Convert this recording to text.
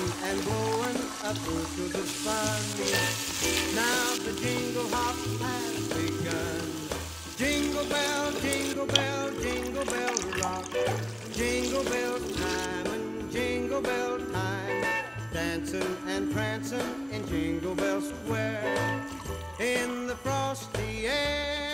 and blowing a bushel of fun. Now the jingle hop has begun. Jingle bell rock. Jingle bell time and jingle bell time. Dancing and prancing in Jingle Bell Square in the frosty air.